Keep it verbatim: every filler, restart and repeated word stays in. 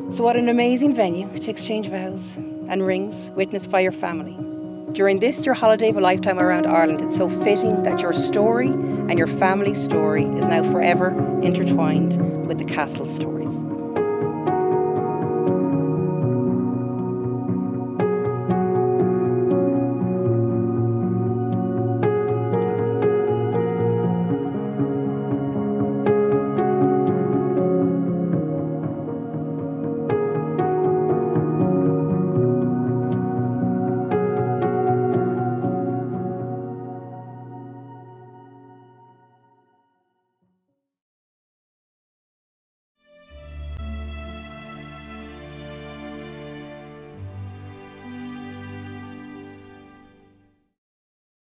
So what an amazing venue to exchange vows and rings witnessed by your family. During this, your holiday of a lifetime around Ireland, it's so fitting that your story and your family's story is now forever intertwined with the castle stories.